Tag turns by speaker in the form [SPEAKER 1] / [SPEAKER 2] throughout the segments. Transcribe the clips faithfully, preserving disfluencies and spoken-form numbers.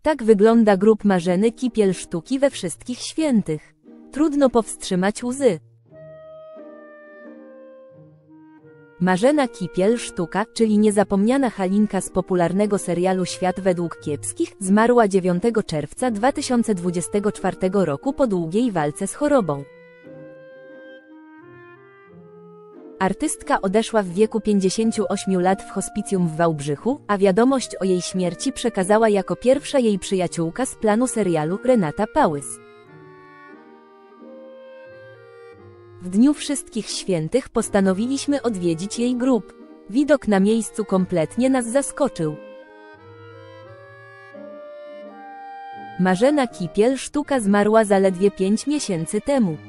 [SPEAKER 1] Tak wygląda grób Marzeny Kipiel-Sztuki we Wszystkich Świętych. Trudno powstrzymać łzy. Marzena Kipiel-Sztuka, czyli niezapomniana Halinka z popularnego serialu Świat według kiepskich, zmarła dziewiątego czerwca dwa tysiące dwudziestego czwartego roku po długiej walce z chorobą. Artystka odeszła w wieku pięćdziesięciu ośmiu lat w hospicjum w Wałbrzychu, a wiadomość o jej śmierci przekazała jako pierwsza jej przyjaciółka z planu serialu, Renata Pałys. W dniu Wszystkich Świętych postanowiliśmy odwiedzić jej grób. Widok na miejscu kompletnie nas zaskoczył. Marzena Kipiel-Sztuka zmarła zaledwie pięć miesięcy temu.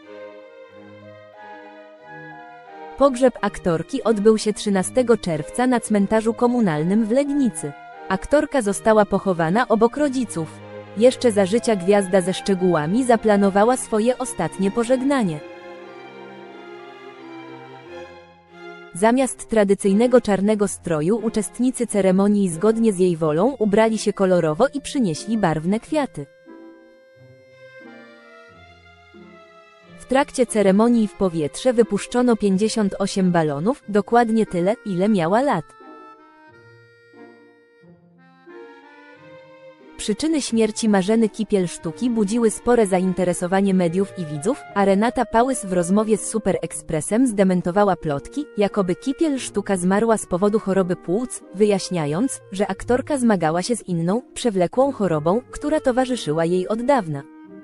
[SPEAKER 1] Pogrzeb aktorki odbył się trzynastego czerwca na cmentarzu komunalnym w Legnicy. Aktorka została pochowana obok rodziców. Jeszcze za życia gwiazda ze szczegółami zaplanowała swoje ostatnie pożegnanie. Zamiast tradycyjnego czarnego stroju uczestnicy ceremonii zgodnie z jej wolą ubrali się kolorowo i przynieśli barwne kwiaty. W trakcie ceremonii w powietrze wypuszczono pięćdziesiąt osiem balonów, dokładnie tyle, ile miała lat. Przyczyny śmierci Marzeny Kipiel-Sztuki budziły spore zainteresowanie mediów i widzów, a Renata Pałys w rozmowie z Super Expressem zdementowała plotki, jakoby Kipiel-Sztuka zmarła z powodu choroby płuc, wyjaśniając, że aktorka zmagała się z inną, przewlekłą chorobą, która towarzyszyła jej od dawna.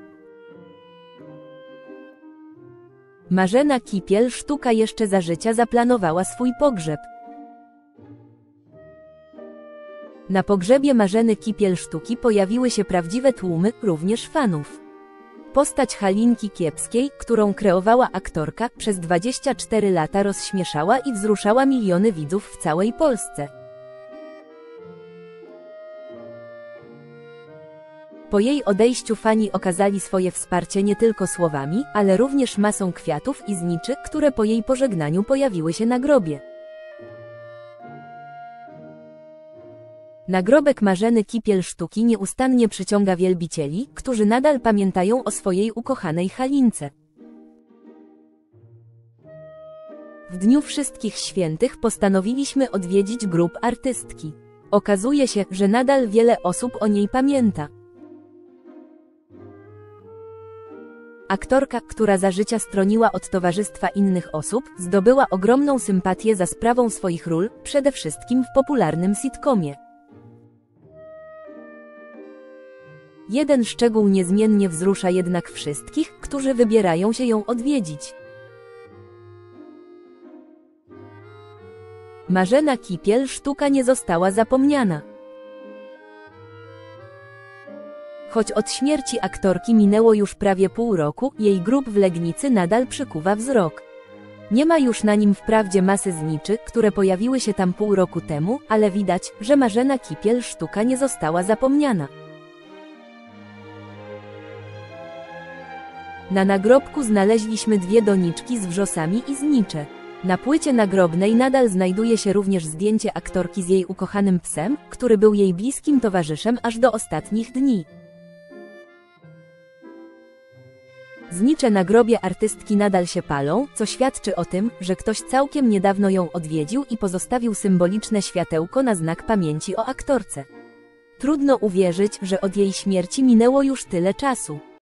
[SPEAKER 1] Marzena Kipiel-Sztuka jeszcze za życia zaplanowała swój pogrzeb. Na pogrzebie Marzeny Kipiel-Sztuki pojawiły się prawdziwe tłumy, również fanów. Postać Halinki Kiepskiej, którą kreowała aktorka, przez dwadzieścia cztery lata rozśmieszała i wzruszała miliony widzów w całej Polsce. Po jej odejściu fani okazali swoje wsparcie nie tylko słowami, ale również masą kwiatów i zniczy, które po jej pożegnaniu pojawiły się na grobie. Nagrobek Marzeny Kipiel-Sztuki nieustannie przyciąga wielbicieli, którzy nadal pamiętają o swojej ukochanej Halince. W dniu Wszystkich Świętych postanowiliśmy odwiedzić grób artystki. Okazuje się, że nadal wiele osób o niej pamięta. Aktorka, która za życia stroniła od towarzystwa innych osób, zdobyła ogromną sympatię za sprawą swoich ról, przede wszystkim w popularnym sitcomie. Jeden szczegół niezmiennie wzrusza jednak wszystkich, którzy wybierają się ją odwiedzić. Marzena Kipiel-Sztuka nie została zapomniana. Choć od śmierci aktorki minęło już prawie pół roku, jej grób w Legnicy nadal przykuwa wzrok. Nie ma już na nim wprawdzie masy zniczy, które pojawiły się tam pół roku temu, ale widać, że Marzena Kipiel-Sztuka nie została zapomniana. Na nagrobku znaleźliśmy dwie doniczki z wrzosami i znicze. Na płycie nagrobnej nadal znajduje się również zdjęcie aktorki z jej ukochanym psem, który był jej bliskim towarzyszem aż do ostatnich dni. Znicze na grobie artystki nadal się palą, co świadczy o tym, że ktoś całkiem niedawno ją odwiedził i pozostawił symboliczne światełko na znak pamięci o aktorce. Trudno uwierzyć, że od jej śmierci minęło już tyle czasu.